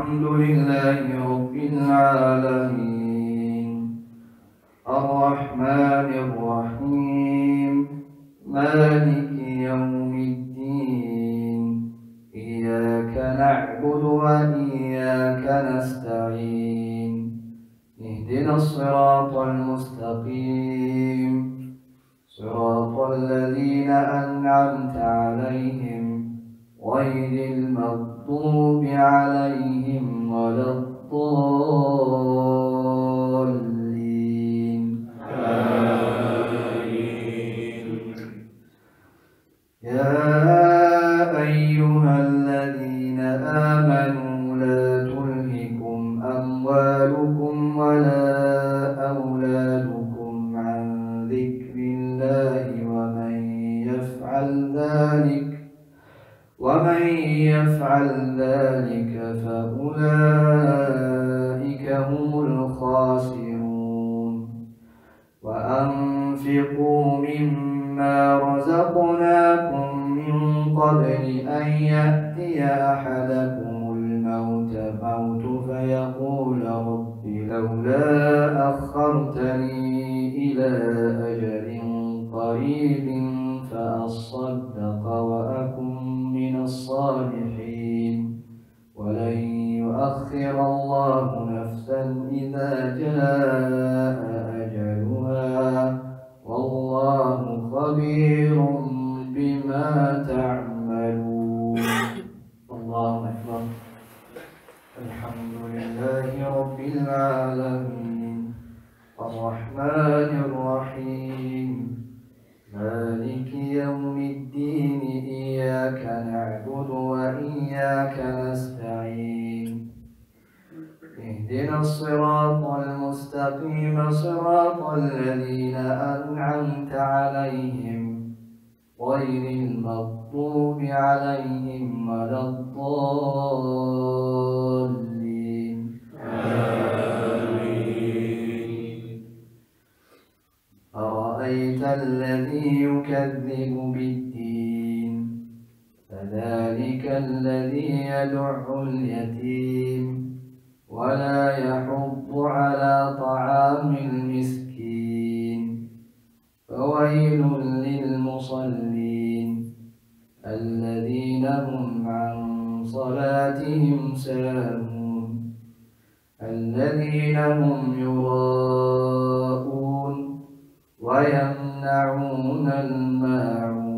الحمد لله رب العالمين الرحمن الرحيم مالك يوم الدين إياك نعبد وإياك نستعين اهدنا الصراط المستقيم صراط الذين أنعمت عليهم غير المغضوب عليهم ولا الضالين آمين. يا أيها الذين آمنوا لا تلهكم أموالكم ولا أولادكم عن ذكر الله ومن يفعل ذلك فأولئك هم الخاسرون وأنفقوا مما رزقناكم من قبل أن يأتي أحدكم الموت فيقول رب لولا أخرتني إلى أجل قريب فأصدق وأكن من الصالحين ولن يؤخر الله نفسا إذا جاء أجلها والله خبير بما تعملون. الله أكبر. الحمد لله رب العالمين الرحمن الرحيم مالك يوم الدين إياك نعبد وإياك نستعين اهدنا الصراط المستقيم صراط الذين أنعمت عليهم غير المغضوب عليهم ولا الضالين آمين. أرأيت الذي يكذب بالدين فذلك الذي يدع اليتيم ولا يحض على طعام المسكين فويل للمصلين الذين هم عن صلاتهم ساهون الذين هم يراءون ويمنعون الماعون